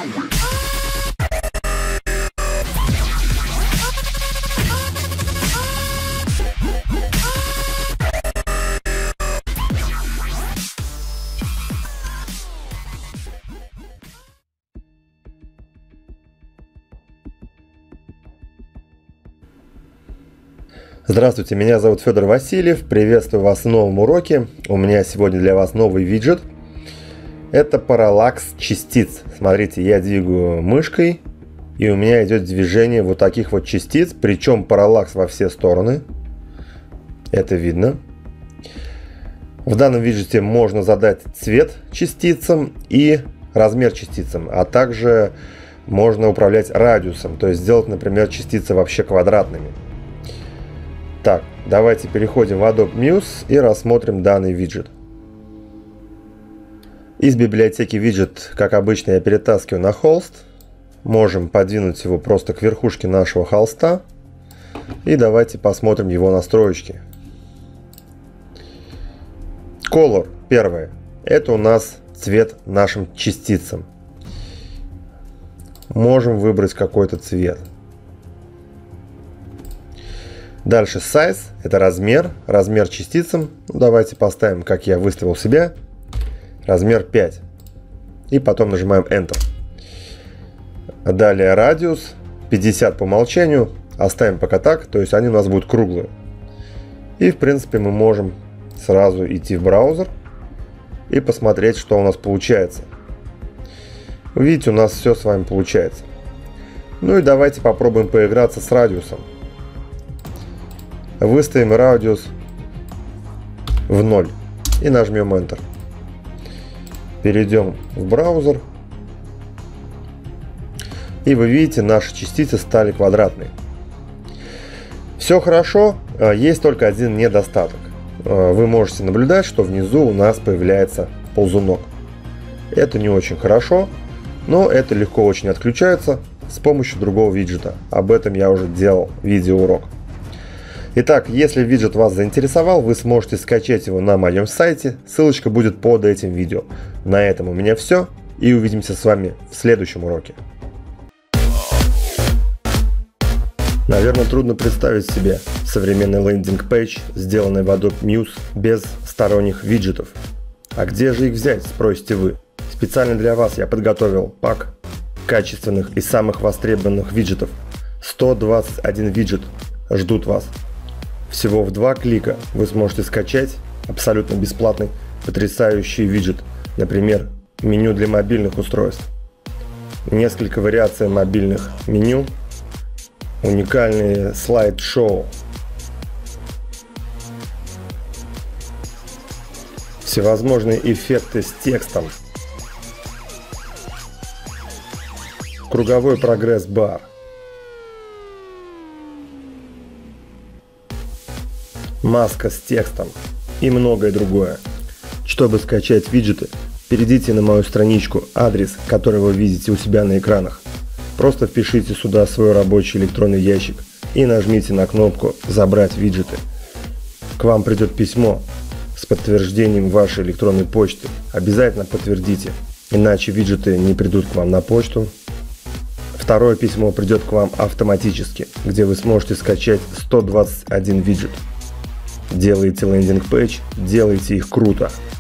Здравствуйте, меня зовут Федор Васильев, приветствую вас в новом уроке. У меня сегодня для вас новый виджет. Это параллакс частиц. Смотрите, я двигаю мышкой, и у меня идет движение вот таких вот частиц, причем параллакс во все стороны. Это видно. В данном виджете можно задать цвет частицам и размер частицам, а также можно управлять радиусом, то есть сделать, например, частицы вообще квадратными. Так, давайте переходим в Adobe Muse и рассмотрим данный виджет. Из библиотеки виджет, как обычно, я перетаскиваю на холст. Можем подвинуть его просто к верхушке нашего холста. И давайте посмотрим его настройки. Color, первое. Это у нас цвет нашим частицам. Можем выбрать какой-то цвет. Дальше size, это размер частицам. Давайте поставим, как я выставил себя, размер 5. И потом нажимаем Enter. Далее радиус 50 по умолчанию. Оставим пока так, то есть они у нас будут круглые. И в принципе мы можем сразу идти в браузер и посмотреть, что у нас получается. Видите, у нас все с вами получается. Ну и давайте попробуем поиграться с радиусом. Выставим радиус в 0 и нажмем Enter. Перейдем в браузер. И вы видите, наши частицы стали квадратные. Все хорошо, есть только один недостаток. Вы можете наблюдать, что внизу у нас появляется ползунок. Это не очень хорошо, но это легко очень отключается с помощью другого виджета. Об этом я уже делал видеоурок. Итак, если виджет вас заинтересовал, вы сможете скачать его на моем сайте. Ссылочка будет под этим видео. На этом у меня все. И увидимся с вами в следующем уроке. Наверное, трудно представить себе современный лендинг-пейдж, сделанный в Adobe Muse без сторонних виджетов. А где же их взять, спросите вы? Специально для вас я подготовил пак качественных и самых востребованных виджетов. 121 виджет ждут вас. Всего в 2 клика вы сможете скачать абсолютно бесплатный потрясающий виджет. Например, меню для мобильных устройств. Несколько вариаций мобильных меню. Уникальные слайд-шоу. Всевозможные эффекты с текстом. Круговой прогресс-бар. Маска с текстом и многое другое. Чтобы скачать виджеты, перейдите на мою страничку, адрес, который вы видите у себя на экранах. Просто впишите сюда свой рабочий электронный ящик и нажмите на кнопку «Забрать виджеты». К вам придет письмо с подтверждением вашей электронной почты. Обязательно подтвердите, иначе виджеты не придут к вам на почту. Второе письмо придет к вам автоматически, где вы сможете скачать 121 виджет. Делайте лендинг-пейдж, делайте их круто.